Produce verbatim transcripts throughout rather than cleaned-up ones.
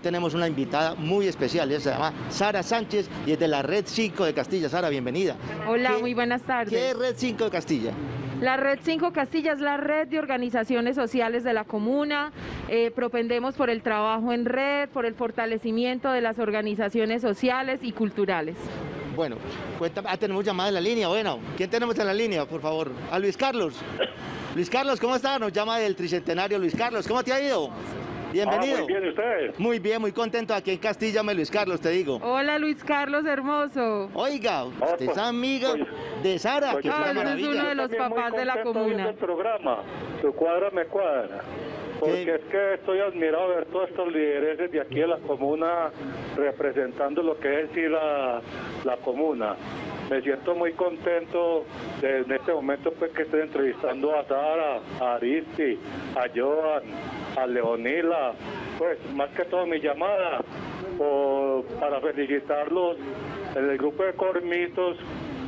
tenemos una invitada muy especial, ella se llama Sara Sánchez y es de la Red cinco de Castilla. Sara, bienvenida. Hola, ¿Qué, muy buenas tardes. ¿Qué es Red cinco de Castilla? La Red cinco Castilla es la red de organizaciones sociales de la comuna. Eh, propendemos por el trabajo en red, por el fortalecimiento de las organizaciones sociales y culturales. Bueno, cuéntame, ah, tenemos llamada en la línea, bueno, ¿quién tenemos en la línea, por favor? A Luis Carlos. Luis Carlos, ¿cómo está? Nos llama del Tricentenario. Luis Carlos, ¿cómo te ha ido? Bienvenido. Ah, muy bien, ¿usted? Muy bien, muy contento aquí en Castilla, me Luis Carlos, te digo. Hola Luis Carlos, hermoso. Oiga, usted Ah, pues, es amiga pues, de Sara, pues, que es ah, una él es maravilla. uno de los También muy papás de la contento comuna. viendo el programa, tu cuadra me cuadra. Porque ¿Qué? es que estoy admirado de ver todos estos lidereses de aquí de la comuna representando lo que es en sí la, la comuna. Me siento muy contento de, en este momento pues que estoy entrevistando a Sara, a Aristi, a Joan, a Leonila, pues más que todo mi llamada por, para felicitarlos en el grupo de Cormitos,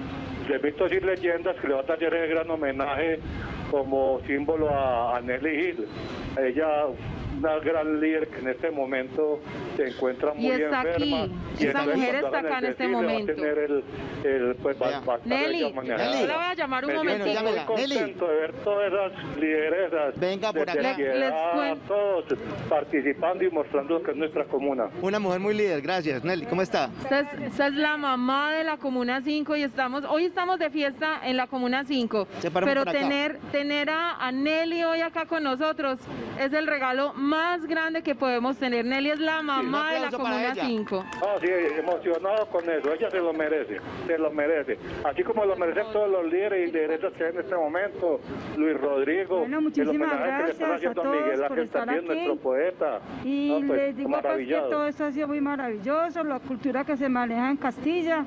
de mitos y leyendas, que le va a tallar el gran homenaje como símbolo a, a Nelly Gil. Ella, una gran líder que en este momento se encuentra muy Y está enferma. aquí, Y esa entonces, mujer cuando está hagan acá el en este desfile, va a momento. tener el, el, pues, va- Vea. va a estar Nelly, ella mañana. Nelly. yo la voy a llamar un Me Bueno, siento momentito. muy llámela. Nelly. contento de ver todas esas lideresas Venga por desde acá. la piedad, Les cuen- todos participando y mostrando lo que es nuestra comuna. Una mujer muy líder, gracias. Nelly, ¿cómo está? Esta es, esta es la mamá de la Comuna cinco y estamos, hoy estamos de fiesta en la Comuna cinco, Se paramos pero por acá. tener, tener a, a Nelly hoy acá con nosotros es el regalo más grande que podemos tener. Nelly es la mamá un de la aplauso para Comuna ella. cinco. Ah, sí, emocionado con eso, ella se lo merece, se lo merece. Así como lo merecen todos los líderes y lideresas que hay en este momento, Luis Rodrigo, Bueno, el muchísimas homenaje que le están gracias haciendo a a Miguel todos por Ángel estar también, aquí. nuestro poeta. Y No, pues, les digo pues que maravillado. todo esto ha sido muy maravilloso, la cultura que se maneja en Castilla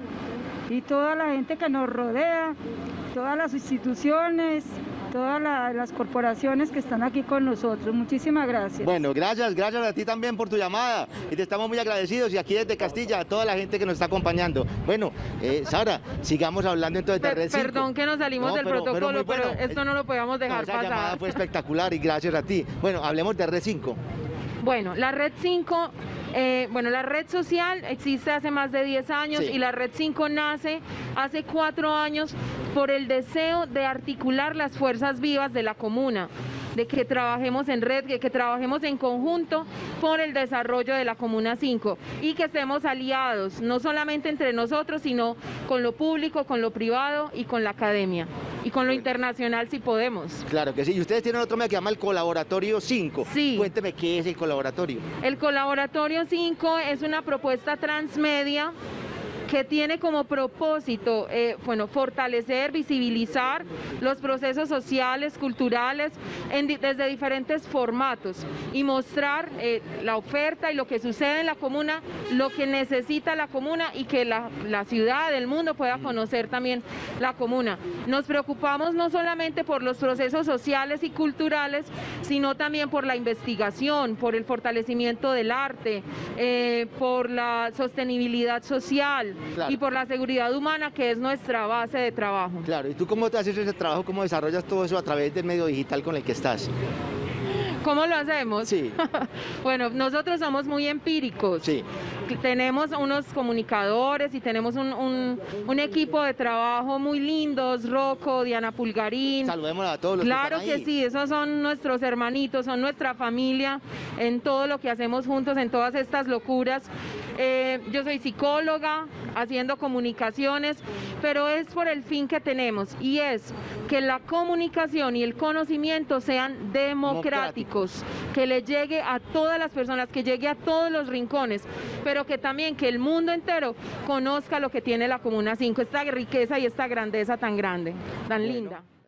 y toda la gente que nos rodea, todas las instituciones, todas la- las corporaciones que están aquí con nosotros. Muchísimas gracias. Bueno, gracias, gracias a ti también por tu llamada y te estamos muy agradecidos y aquí desde Castilla a toda la gente que nos está acompañando. Bueno, eh, Sara, sigamos hablando entonces de Per- Red cinco. perdón que nos salimos No, del pero- pero protocolo, muy pero, bueno. esto no lo podíamos No, dejar esa pasar. llamada fue espectacular y gracias a ti. Bueno, hablemos de Red cinco. Bueno, la Red cinco, eh, bueno, la red social existe hace más de diez años Sí. y la Red cinco nace hace cuatro años por el deseo de articular las fuerzas vivas de la comuna, de que trabajemos en red, de que trabajemos en conjunto por el desarrollo de la Comuna cinco y que estemos aliados, no solamente entre nosotros, sino con lo público, con lo privado y con la academia y con lo internacional si podemos. Claro que sí. Y ustedes tienen otro medio que llama el Colaboratorio cinco. Sí. Cuénteme qué es el Colaboratorio. El Colaboratorio cinco es una propuesta transmedia que tiene como propósito, eh, bueno, fortalecer, visibilizar los procesos sociales, culturales, en di- desde diferentes formatos y mostrar eh, la oferta y lo que sucede en la comuna, lo que necesita la comuna y que la, la ciudad, el mundo pueda conocer también la comuna. Nos preocupamos no solamente por los procesos sociales y culturales, sino también por la investigación, por el fortalecimiento del arte, eh, por la sostenibilidad social, Claro. y por la seguridad humana, que es nuestra base de trabajo. Claro, ¿y tú cómo te haces ese trabajo? ¿Cómo desarrollas todo eso a través del medio digital con el que estás? ¿Cómo lo hacemos? Sí. Bueno, nosotros somos muy empíricos. Sí. Tenemos unos comunicadores y tenemos un, un- un equipo de trabajo muy lindos, Rocco, Diana Pulgarín. Saludemos a todos los Claro que que están ahí. sí, esos son nuestros hermanitos, son nuestra familia en todo lo que hacemos juntos, en todas estas locuras. Eh, yo soy psicóloga, haciendo comunicaciones, pero es por el fin que tenemos y es que la comunicación y el conocimiento sean democráticos, que le llegue a todas las personas, que llegue a todos los rincones, pero que también que el mundo entero conozca lo que tiene la Comuna cinco, esta riqueza y esta grandeza tan grande, tan Bueno. linda.